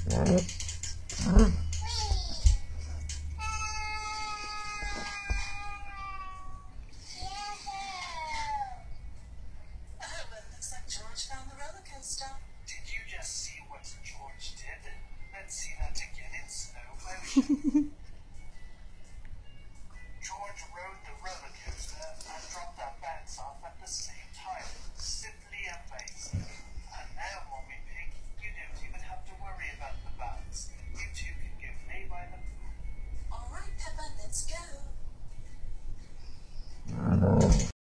Looks like George found the roller coaster. Did you just see what George did? Let's see that again in slow motion. George rode the roller coaster and dropped that bounce off at the same time. Simply amazing. And now, Mommy Pig, you don't even have to worry about the bounce. You two can go play by the pool. All right, Peppa, let's go.